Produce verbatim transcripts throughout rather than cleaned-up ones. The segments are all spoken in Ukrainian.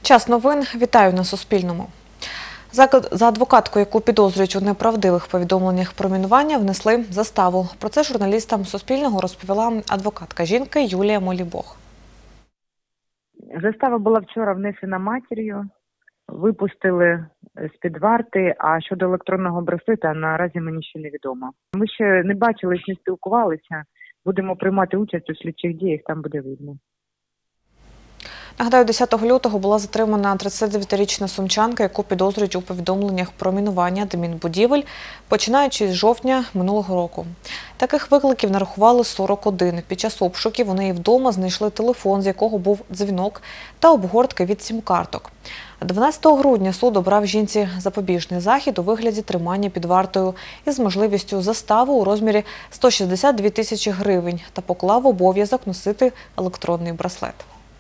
Час новин. Вітаю на Суспільному. За адвокатку, яку підозрюють у неправдивих повідомленнях про мінування, внесли заставу. Про це журналістам Суспільного розповіла адвокатка жінки Юлія Молібог. Застава була вчора внесена матір'ю, випустили з-під варти, а щодо електронного браслета наразі мені ще невідомо. Ми ще не бачились, не спілкувалися, будемо приймати участь у слідчих діях, там буде видно. Нагадаю, десятого лютого була затримана тридцятидев'ятирічна сумчанка, яку підозрюють у повідомленнях про мінування адмінбудівель, починаючи з жовтня минулого року. Таких викликів нарахували сорок один. Під час обшуків у неї вдома знайшли телефон, з якого був дзвінок, та обгортки від сім-карток. дванадцятого грудня суд обрав жінці запобіжний захід у вигляді тримання під вартою із можливістю застави у розмірі сто шістдесят дві тисячі гривень та поклав обов'язок носити електронний браслет.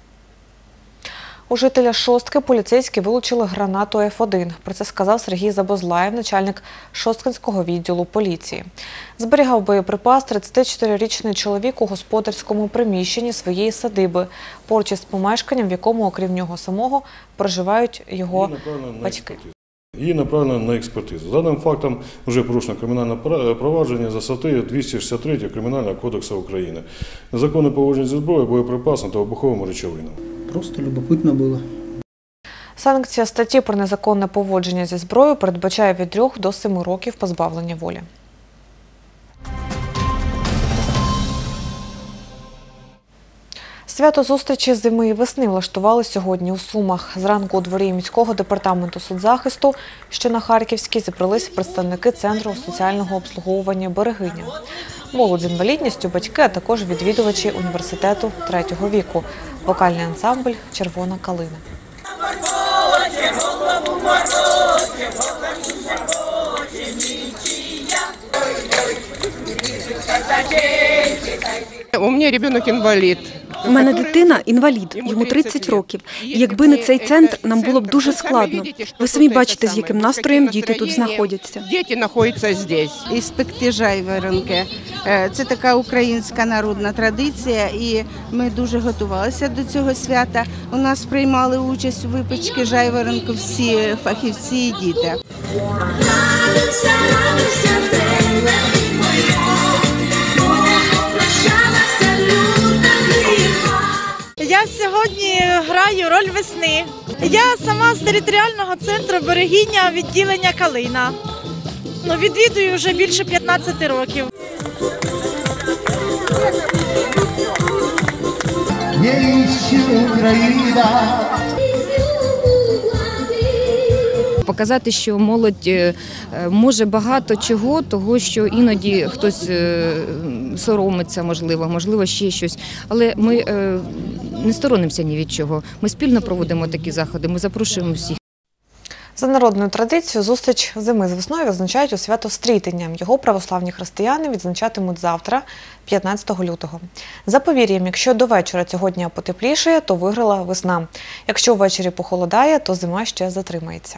У жителя Шостки поліцейські вилучили гранату еф один. Про це сказав Сергій Забозлаєв, начальник Шосткинського відділу поліції. Зберігав боєприпас тридцятичотирирічний чоловік у господарському приміщенні своєї садиби, поруч із помешканням, в якому, окрім нього самого, проживають його батьки. Її направлено на експертизу. За даним фактом вже порушено кримінальне провадження за статтею двісті шістдесят три Кримінального кодексу України. Незаконне поводження зі зброєю, боєприпасом та вибуховими речовинами. Просто любопитно було. Санкція статті про незаконне поводження зі зброєю передбачає від трьох до семи років позбавлення волі. Свято зустрічі зими і весни влаштували сьогодні у Сумах. Зранку у дворі міського департаменту соцзахисту, що на Харківській, зібрались представники Центру соціального обслуговування «Берегиня». Молодь з інвалідністю, батьки, а також відвідувачі університету третього віку. Вокальний ансамбль «Червона калина». У мене дитина інвалід. У мене дитина – інвалід, йому тридцять років. І якби не цей центр, нам було б дуже складно. Ви самі бачите, з яким настроєм діти тут знаходяться. Діти знаходяться тут. Іспекти жайворонки. Це така українська народна традиція, і ми дуже готувалися до цього свята. У нас приймали участь у випічці жайворонку всі фахівці і діти. Я сьогодні граю роль весни. Я сама з територіального центру «Берегиня» відділення «Калина». Ну, відвідую вже більше п'ятнадцяти років. Показати, що молодь може багато чого, того, що іноді хтось соромиться, можливо, можливо, ще щось. Але ми не сторонимося ні від чого. Ми спільно проводимо такі заходи, ми запрошуємо всіх. За народною традицією, зустріч зими з весною відзначають у свято Стрітення. Його православні християни відзначатимуть завтра, п'ятнадцятого лютого. За повір'ям, якщо до вечора цього дня потеплішає, то виграла весна. Якщо ввечері похолодає, то зима ще затримається.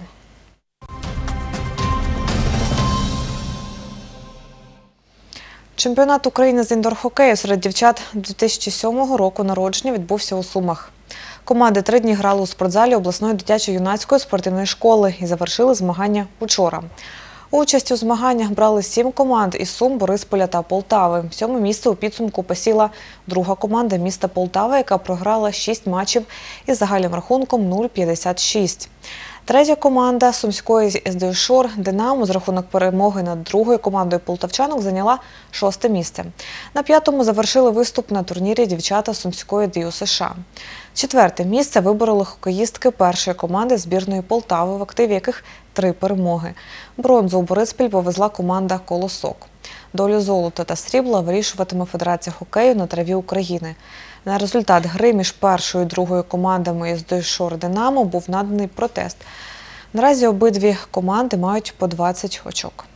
Чемпіонат України з індор-хокею серед дівчат дві тисячі сьомого року народження відбувся у Сумах. Команди три дні грали у спортзалі обласної дитячо-юнацької спортивної школи і завершили змагання учора. Участь у змаганнях брали сім команд із Сум, Борисполя та Полтави. Сьоме місце у підсумку посіла друга команда міста Полтава, яка програла шість матчів із загальним рахунком нуль п'ятдесят шість. Третя команда сумської ес де Шор «Динамо» з рахунок перемоги над другою командою полтавчанок зайняла шосте місце. На п'ятому завершили виступ на турнірі дівчата сумської ді ю США. Четверте місце вибороли хокеїстки першої команди збірної Полтави, в активі яких три перемоги. Бронзу у Бориспіль повезла команда «Колосок». Долю золота та срібла вирішуватиме Федерація хокею на траві України. На результат гри між першою і другою командами ес де Шор «Динамо» був наданий протест. Наразі обидві команди мають по двадцять очок.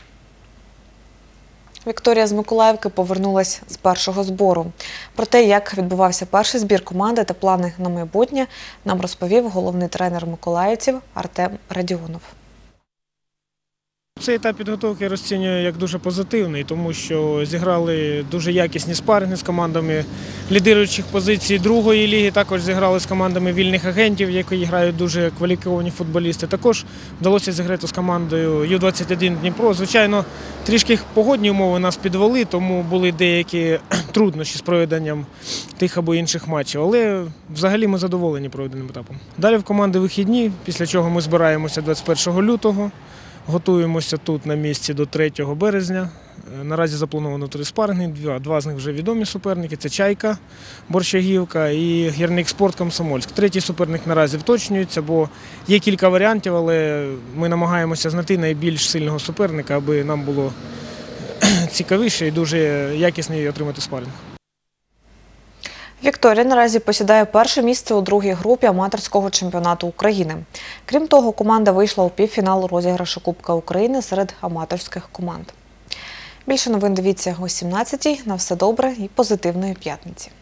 Вікторія з Миколаївки повернулась з першого збору. Про те, як відбувався перший збір команди та плани на майбутнє, нам розповів головний тренер миколаївців Артем Радіонов. Цей етап підготовки я розцінюю як дуже позитивний, тому що зіграли дуже якісні спаринги з командами лідируючих позицій другої ліги, також зіграли з командами вільних агентів, які грають дуже кваліфіковані футболісти. Також вдалося зіграти з командою Ю двадцять один Дніпро. Звичайно, трішки погодні умови нас підвели, тому були деякі труднощі з проведенням тих або інших матчів, але взагалі ми задоволені проведеним етапом. Далі в команди вихідні, після чого ми збираємося двадцять першого лютого. Готуємося тут на місці до третього березня. Наразі заплановано три спаринги, два, два з них вже відомі суперники. Це «Чайка», «Борщагівка» і «Гірник Спорт» Комсомольськ. Третій суперник наразі вточнюється, бо є кілька варіантів, але ми намагаємося знайти найбільш сильного суперника, аби нам було цікавіше і дуже якісний отримати спаринг. Вікторія наразі посідає перше місце у другій групі аматорського чемпіонату України. Крім того, команда вийшла у півфінал розіграшу Кубка України серед аматорських команд. Більше новин дивіться о сімнадцятій. На все добре і позитивної п'ятниці.